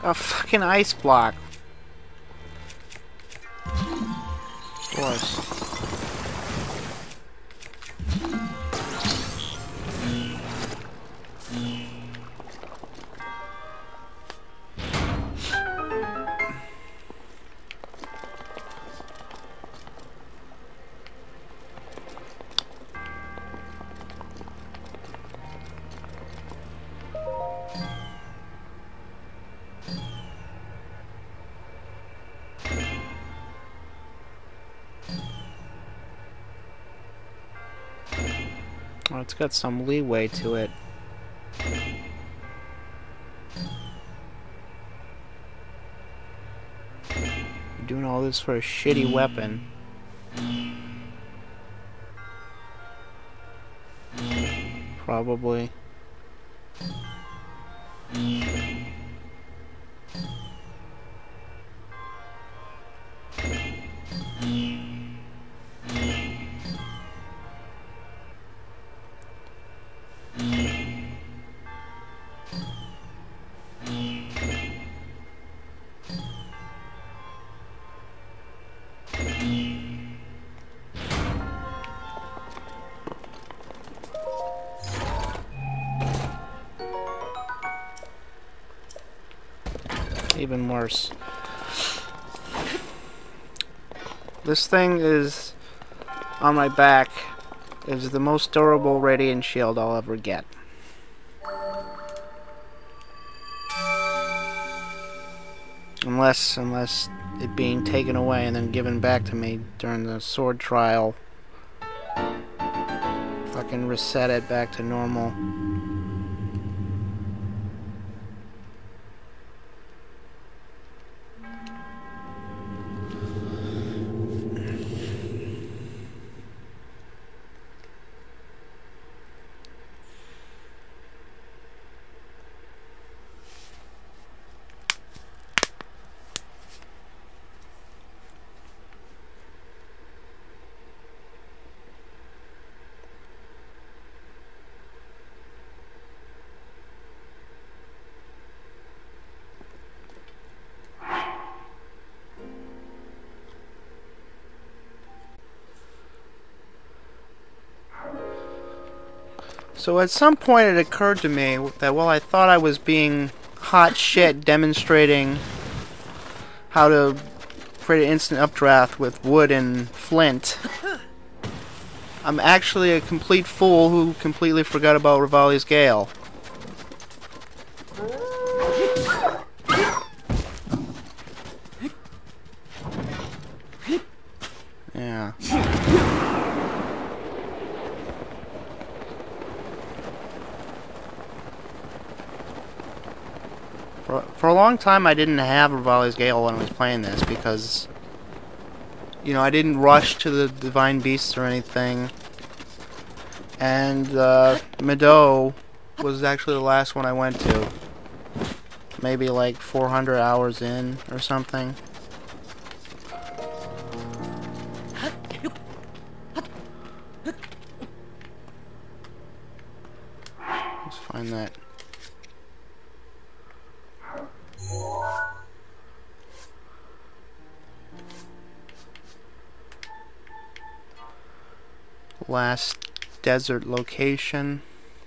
A fucking ice block. Of course. Well, it's got some leeway to it. You're doing all this for a shitty weapon. Probably. Even worse. This thing is on my back is the most durable radiant shield I'll ever get. Unless it being taken away and then given back to me during the sword trial fucking reset it back to normal. So at some point it occurred to me that while I thought I was being hot shit demonstrating how to create an instant updraft with wood and flint, I'm actually a complete fool who completely forgot about Revali's Gale. Yeah. For a long time I didn't have Revali's Gale when I was playing this because, you know, I didn't rush to the Divine Beasts or anything. And Meadow was actually the last one I went to. Maybe like 400 hours in or something. Let's find that. Last desert location.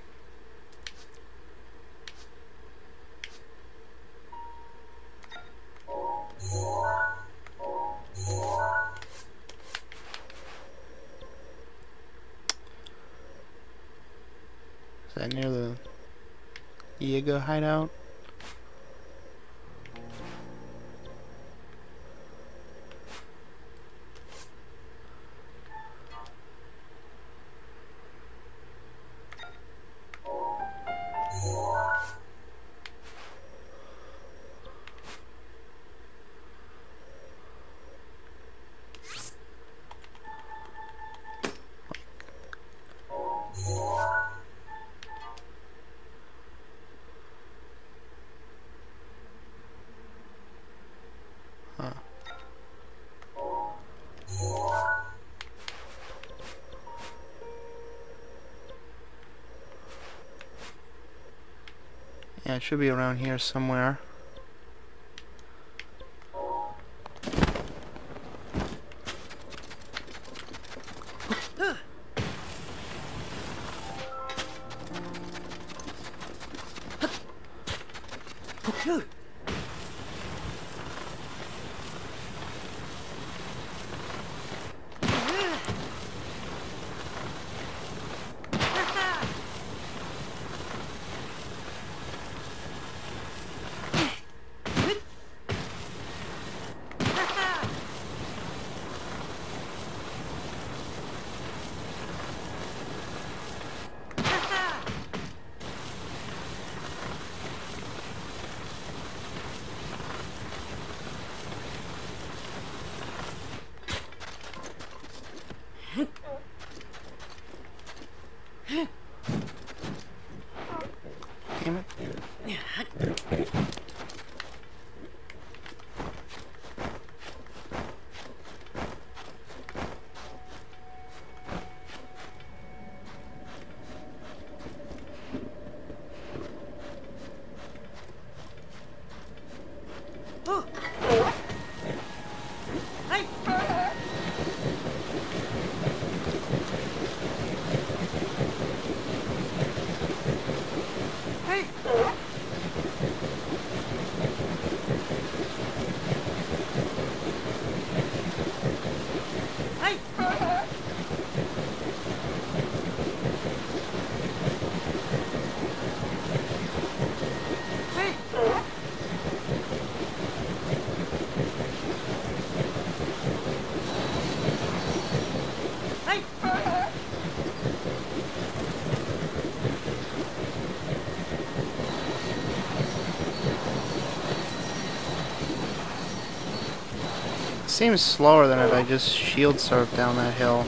Is that near the Yiga hideout? Huh. Yeah, it should be around here somewhere. Damn it. Seems slower than if I just shield surf down that hill.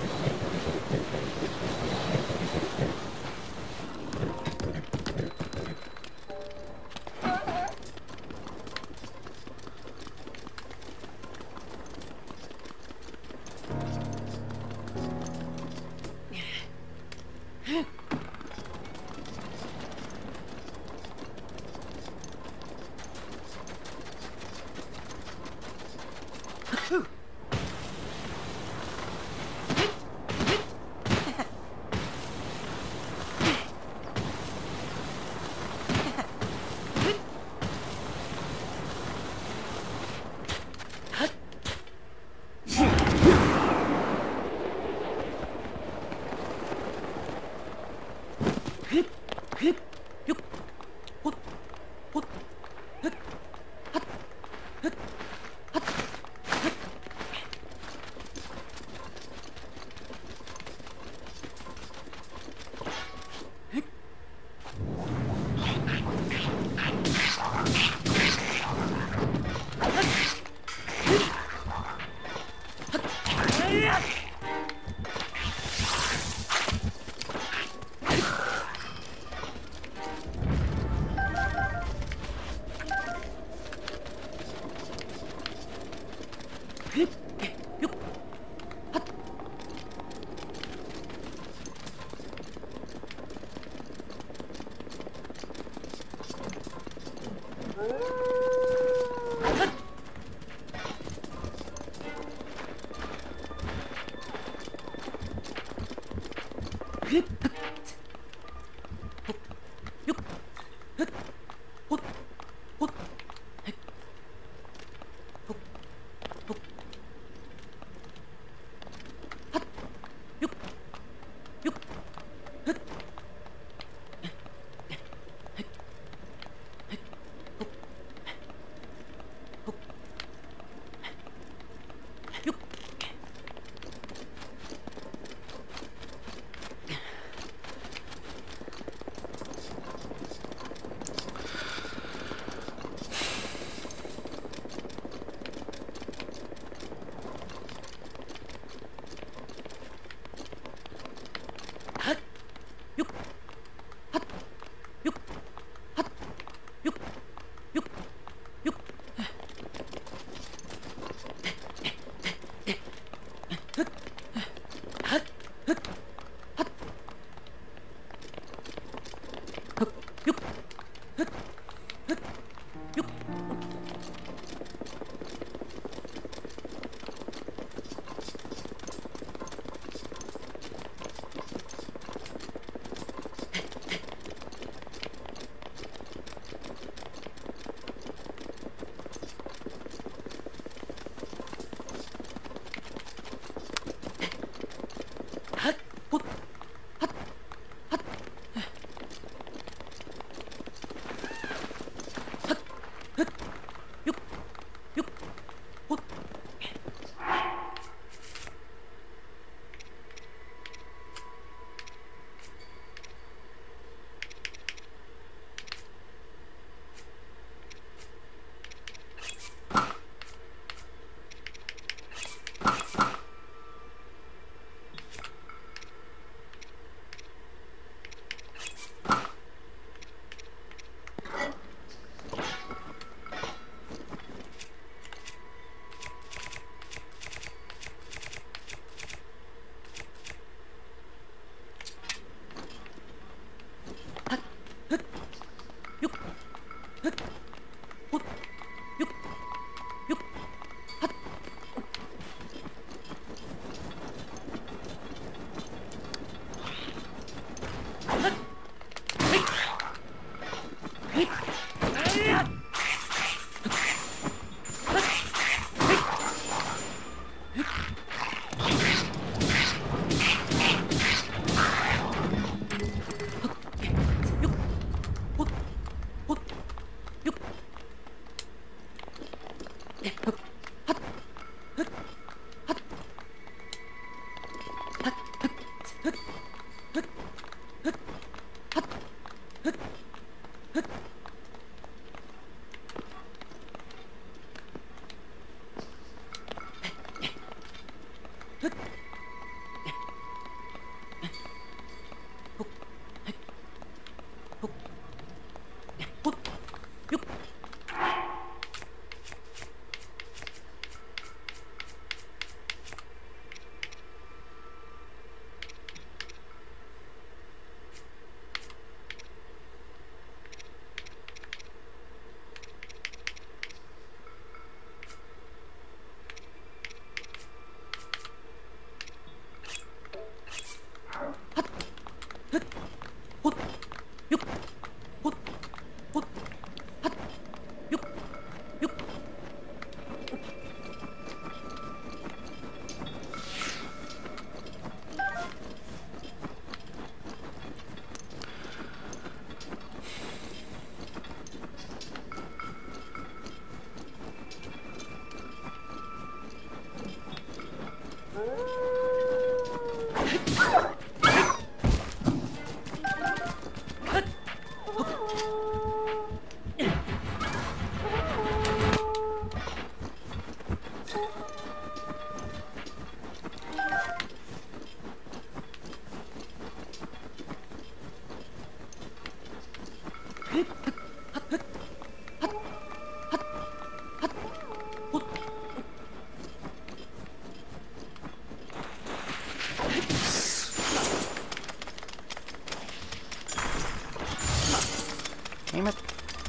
Damn it.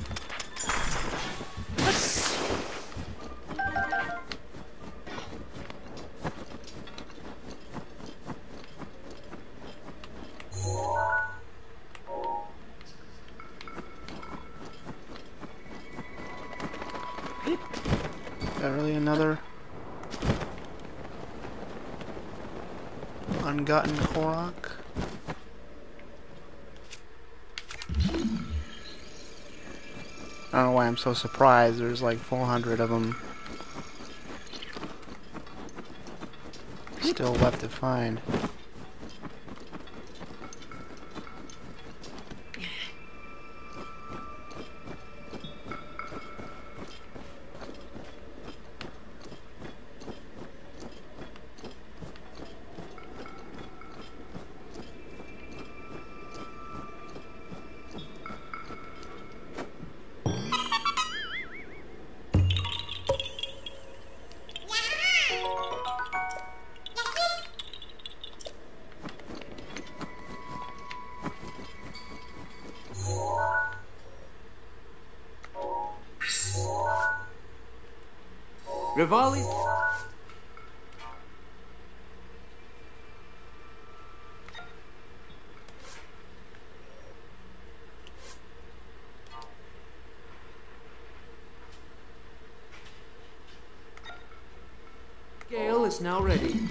Is that really another ungotten Korok? I don't know why I'm so surprised. There's like 400 of them still left to find. Revali? Gale is now ready.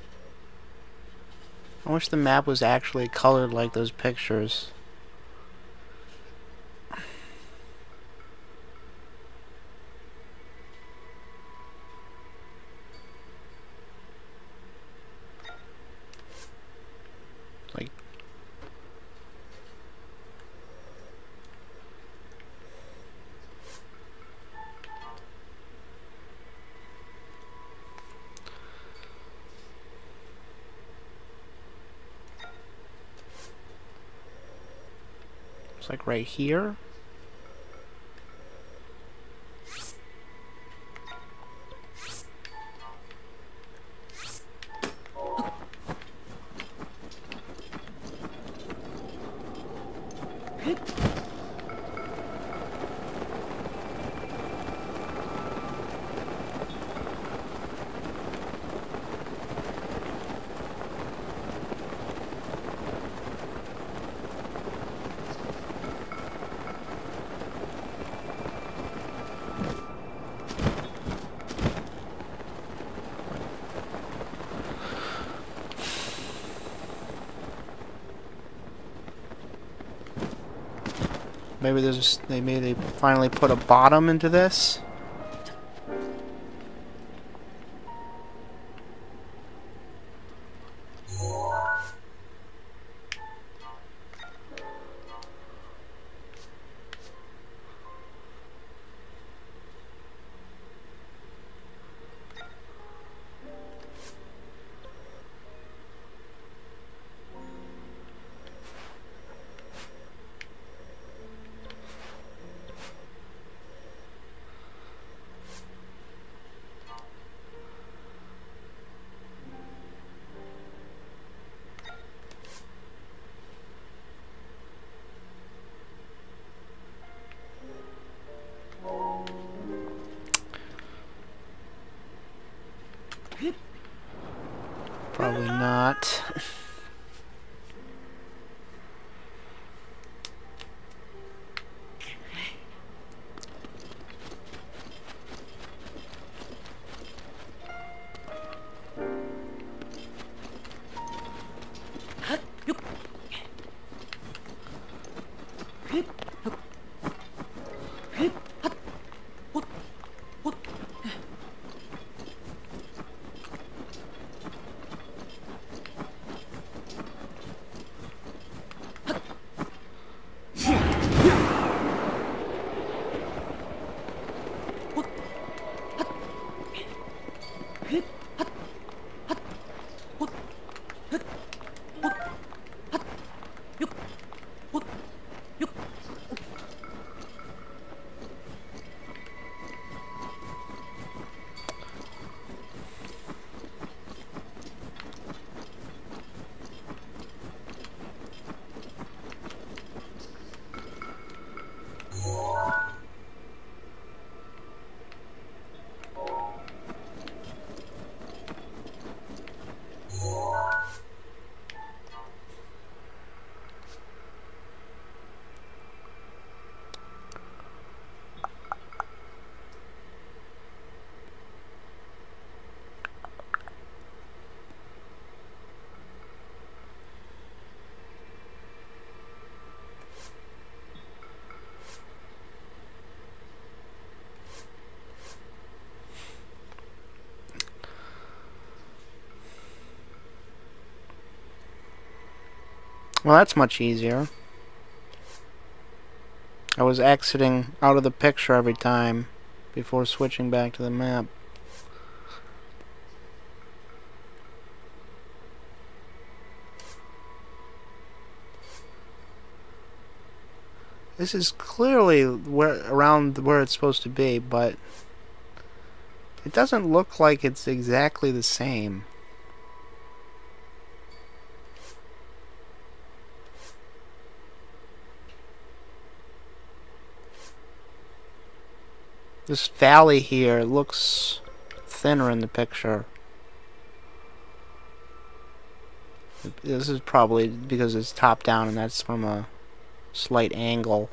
I wish the map was actually colored like those pictures. Looks like right here. Maybe they finally put a bottom into this. Probably not. Well, that's much easier. I was exiting out of the picture every time before switching back to the map. This is clearly around where it's supposed to be, but it doesn't look like it's exactly the same. This valley here looks thinner in the picture. This is probably because it's top down and that's from a slight angle.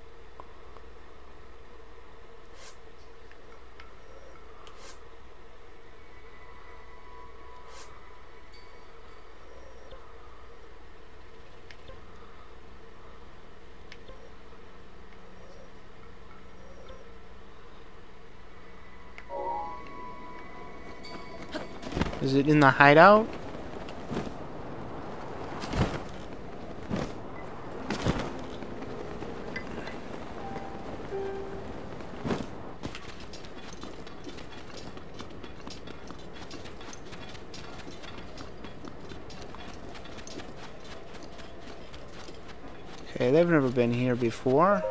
Is it in the hideout? Okay, they've never been here before.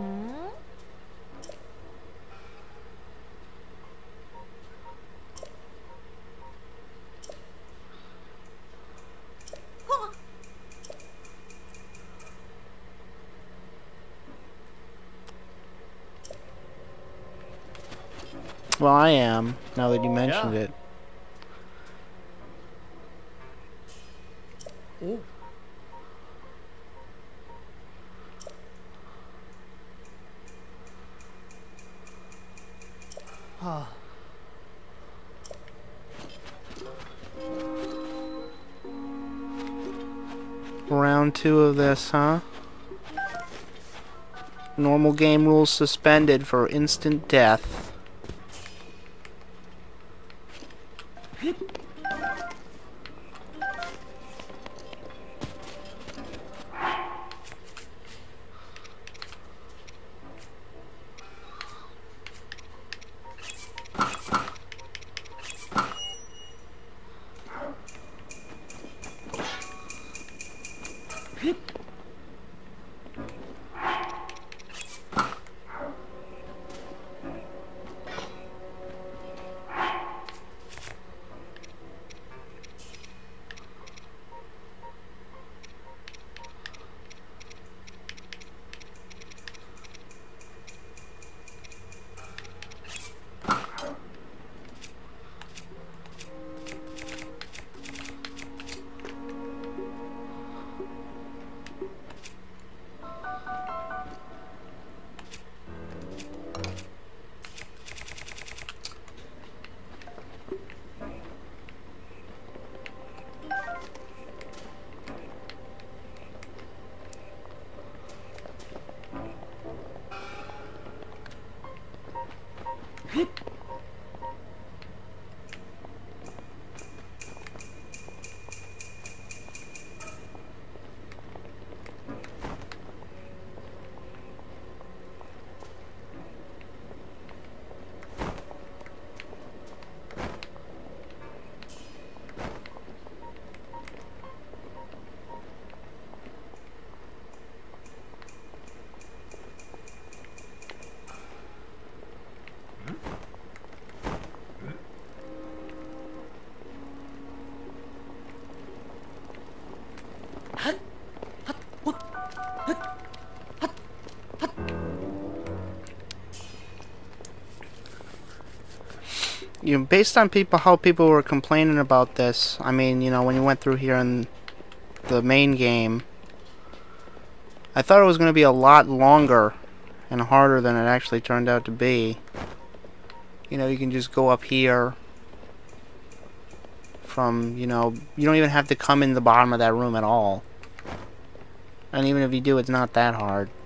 Well, I am, now that you mentioned it. Oh. Round 2 of this, huh? Normal game rules suspended for instant death. You know, based on how people were complaining about this, I mean, you know, when you went through here in the main game, I thought it was going to be a lot longer and harder than it actually turned out to be. You know, you can just go up here from, you know, you don't even have to come in the bottom of that room at all. And even if you do, it's not that hard.